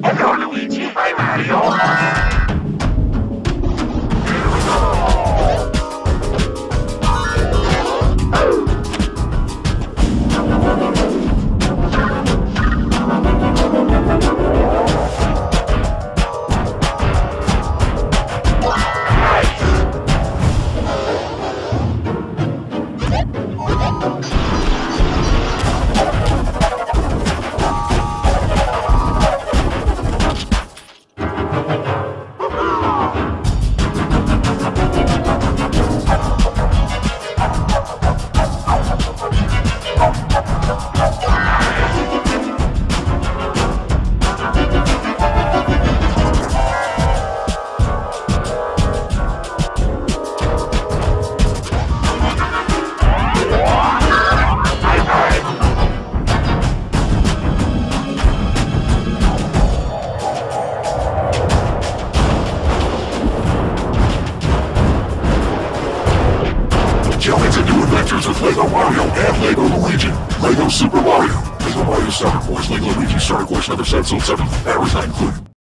LEGO Luigi by Mario. Jump into new adventures with LEGO Mario and LEGO Luigi. LEGO Super Mario. LEGO Mario Starter Course, LEGO Luigi Starter Course, number 7, 7, batteries not included.